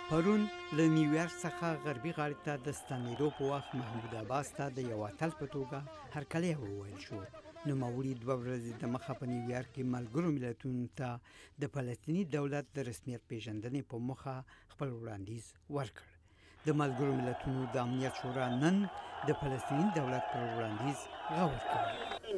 پرون له نیویارک څخه غربي غاړې ته د ستنېدو په وخت محمود عباس ته د یو اتل په توګه هرکلی وویل شو. نوموړي 2 ورځې دمخه په نیویارک کې ملګرو ملتونو ته د فلسطیني دولت د رسمیت پیژندنې په موخه خپل وړاندیز ورکړ. د ملګرو ملتونو د امنیت شورا نن د فلسطیني دولت پر وړاندیز غور کوي.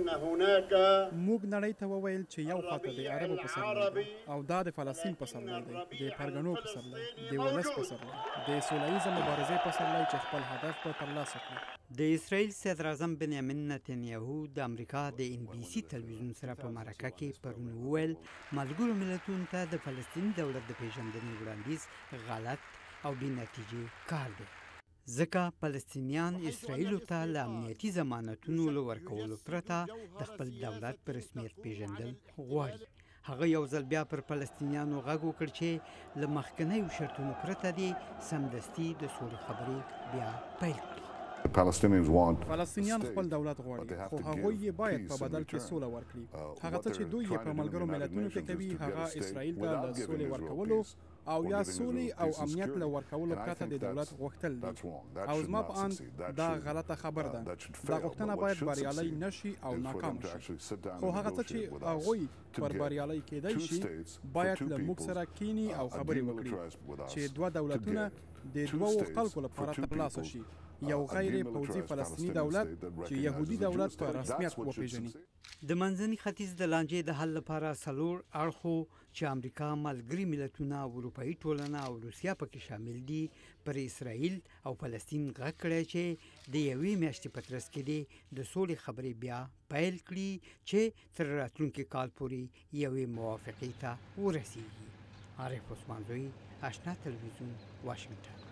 موږ نړۍ ته وویل چې یو خواته د عربو پسرلی دی او دا د فلسطین پسرلی دی، د پرګنو پسرلی، د ولس پسرلی، د سوله ییزه مبارزې پسرلی چې خپل هدف به ترلاسه کړي. د اسرائیل صدر اعظم بنیامین نتنیاهو د امریکا د NBC تلویزیون سره په مرکه کې پرون وویل ملګرو ملتونو ته د فلسطیني دولت د پیژندنې وړاندیز غلط او بې نتیجې کار دی، ځکه فلسطینیان اسرائیلو ته له امنیتي ضمانتونو له ورکولو پرته د خپل دولت په رسمیت پیژندل غواړي. هغه یو ځل بیا پر فلسطینیانو غږ وکړ چې له مخکنیو شرطونو پرته دې سمدستي د سولې خبرې بیا پیل کړي. فلسطینیان خپل دولت غواړي، خو هغوی یې باید په بدل کې سوله ورکړي. هغه څه چې دوی یې په ملګرو ملتونو کې کوي هغه اسرائیل ته د سولې ورکولو او یا سولې او امنیت له ورکولو پرته د دولت غوښتل دي، او زما په اند دا غلطه خبر ده. دا غوښتنه باید بریالۍ نشي او ناکام شي، خو هغه څه چې هغوی پر بریالۍ کېدای شي باید له موږ سره کینی او خبرې وکړي چې 2 دولتونه د 2 خلکو لپاره ترلاسه شي، یو غیر پوځي فلسطیني دولت چې یهودي دولت په رسمیت وپیژني. د منځني ختیځ د لانجې د حل لپاره 4 اړخو چې امریکا، ملګري ملتونه، اروپایي ټولنه او روسیه پکې شامل دي پر اسرائیل او فلسطین غږ کړی چې د یوې میاشتې په ترڅ کې د سولې خبرې بیا پیل کړي چې تر راتلونکي کال پورې یوې موافقې ته ورسیږي. عارف عثمان زوی، آشنا تلویزیون، واشنگټن.